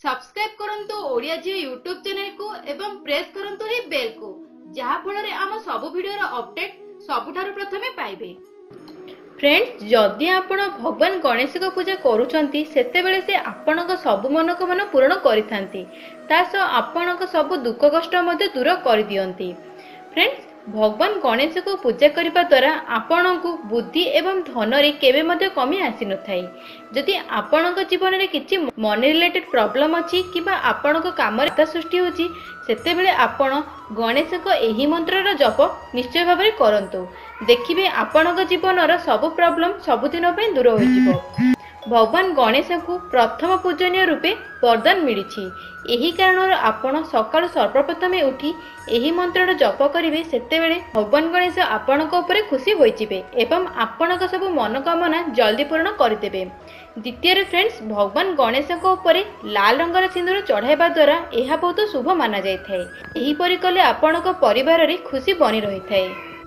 Subscribe करंतु ओडिया जियो YouTube channel को एवं प्रेस करंतु ही बेल को जहा फଳରେ आम सब वीडियो रो अपडेट सबुठारु प्रथमे पाइबे। फ्रेंड्स, जदि आपण भगवान गणेश को पूजा करूछंती सेतेबेले से आपणक सब मनक मन पूर्ण करिथांती, तासो आपणक सब दुख कष्ट मध्ये दूर कर दियंती। फ्रेंड्स, भगवान गणेश को पूजा करने द्वारा आपण को बुद्धि एवं धन रे केबे मध्ये कमी आसी न थाई। जदि आपण जीवन में किसी मनी रिलेटेड प्रॉब्लम अच्छी कि आपण काम बाधा सृष्टि होची सेतेबेले आपण गणेश को एही मंत्र जप निश्चय भाव में करंतु। देखिबे आपण जीवन सब प्रॉब्लम सबुदिन पे दूर हो जिवो। भगवान गणेश को प्रथम पूजनीय रूपे वरदान मिली। यही कारण आपण सकाळ सर्वप्रथम उठी यही मंत्र जप करेंगे सेतेबेले भगवान गणेश आपणक उपरे खुशी होइजिबे एवं आपणक सब मनोकामना जल्दी पूर्ण करदेबे। द्वितीय फ्रेंड्स, भगवान गणेश उपरे लाल रंगर सिंदूर चढ़ाइबा द्वारा यह बहुत शुभ माना जाए। यहीपरि कले आपणक परिवार रे खुशी बनी रही थाए।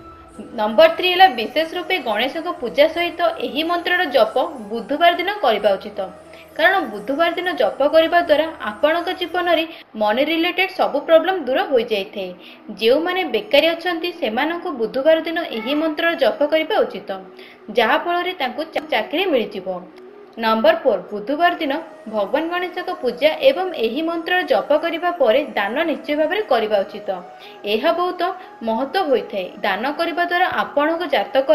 नंबर 3 है विशेष रूपे गणेश को पूजा सहित यही मंत्र जप बुधवार दिन करबा उचित। कारण बुधवार दिन जप करबा द्वारा आपणक जीवन में मनी रिलेटेड सब प्रॉब्लम दूर हो जाए। जो माने बेकारी अछंती सेमानंको बुधवार दिन यही मंत्र जप करबा उचित, जहा फଳରେ तांको चाकरी मिल जिवो। नंबर 4 बुधवार दिन भगवान गणेश को पूजा एवं यही मंत्र जप करने पर दान निश्चय भाव में करबा उचित। यह बहुत महत्व होता है। दान करने द्वारा आपण जातक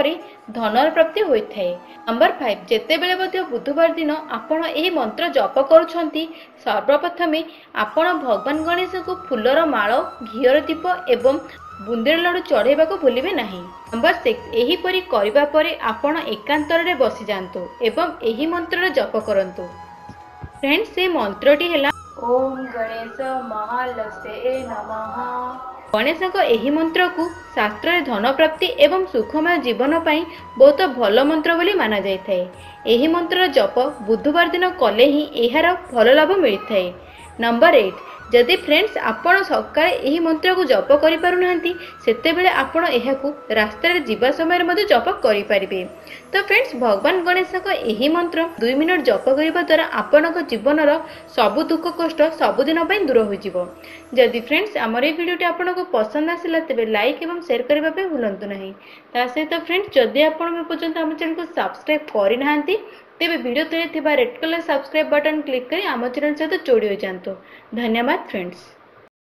धन प्राप्ति होता है। नंबर 5 जेतेबेले मध्ये बुधवार दिन आपण यही मंत्र जप करुछंती सर्वप्रथम आपण भगवान गणेश को फूलर माळ, घीर दीप एवं बुंदेर लड्डू चढ़ेबा को भूलिबे नहीं। नंबर 6 एहीपरि करिबा परे आपण एकांतर रे बसी जांतु एवं एही मंत्र जप करंतु। फ्रेंड्स, से मंत्रटी हैला ओम गणेश महालक्ष्मी नमः। गणेश को एही मंत्र को शास्त्र रे धन प्राप्ति एवं सुखमय जीवन पाई बहुत भल मंत्र बोली माना जाय थाए। एही मंत्र जप बुधवार दिन कले ही एहार भल लाभ मिलता है। नंबर 8 जदि फ्रेंड्स आपण सकाळे एही मंत्र को जप करि पारु नाहंती सेतेबेले आपण एहाकू रास्ता रे जीवा समय मध्ये जप करि परिबे। तो फ्रेंड्स, भगवान गणेश को एही मंत्र 2 मिनिट जप करिबा द्वारा आपणक जीवनर सब दुख कष्ट सबुदिन पई दूर हो जिवो। जदि फ्रेंड्स हमर ए वीडियोटी आपनको पसंद आसिला तेबे लाइक एवं शेयर करबा पे भूलंतु नहीं। ता सहित फ्रेंड्स, जदि आपण पर्यंत हम चैनल को सब्सक्राइब करि नाहंती तेबे वीडियो तले थिबा red colour subscribe button click करी आम चैनल सहित जोड़ी हो जांतु। धन्यवाद फ्रेंड्स।